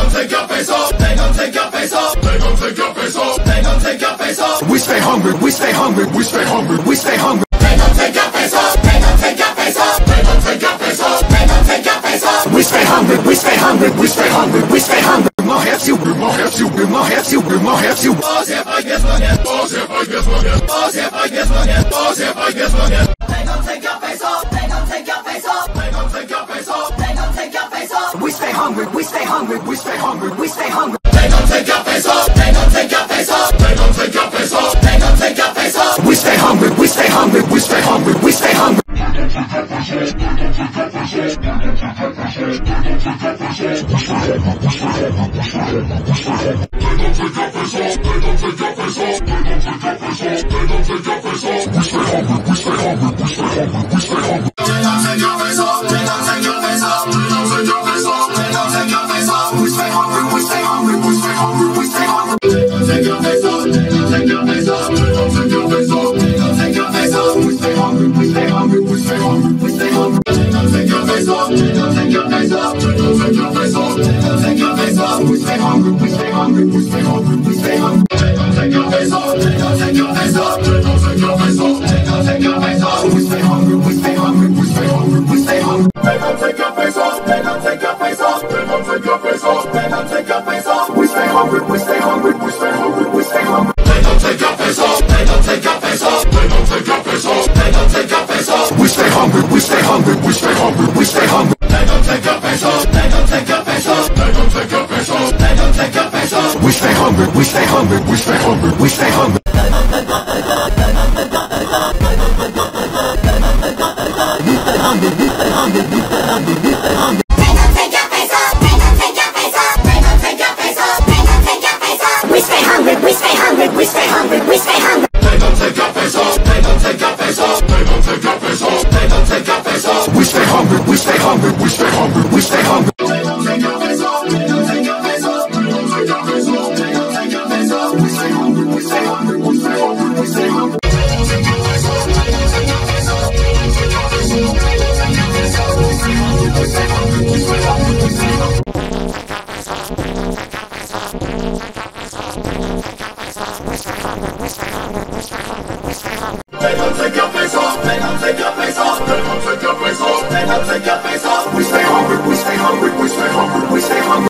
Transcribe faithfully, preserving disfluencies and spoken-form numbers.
gon' take your face off. They gon' take your face off. They gon' take your face off. They gon' take your face off. We stay hungry, we stay hungry, we stay hungry, we stay hungry. They gon' take your face off. They gon' take your face off. They gon' take your face off. They gon' take your face off. We stay hungry, we stay hungry, we stay hungry, we stay hungry. We won't have you, we won't have you, we won't have you, we won't have you. Pause if I guess one, pause if I guess one, pause if I guess one, pause if I guess one. They gon' take your face off. They gon' take your face off. They gon' take your face off. They gon' take your face off. We stay hungry, we stay hungry, we stay hungry, we stay hungry. They gon' take your face off. They gon' take your face off. They gon' take your face off. They gon' take your face off. We stay hungry, we stay hungry, we stay hungry, we stay hungry. We stay hungry, we stay hungry, we stay hungry. We stay hungry, we stay hungry, we stay hungry, we stay hungry. They gon' take your face off, they gon' take your face off, they gon' take your face off, they gon' take your face off. We stay hungry, we stay hungry, we stay hungry, we stay hungry. They gon' take your face off, they gon' take your face off, they gon' take your face off, they gon' take your face off. We stay hungry, we stay hungry, we stay hungry, we stay hungry. They gon' take your face off, they gon' take your face off, they gon' take your face off, they gon' take your face off. We stay hungry, we stay hungry, we stay hungry, we stay hungry. They gon' take your face off, they gon' take your face off, they gon' take your face off, they gon' take your face off.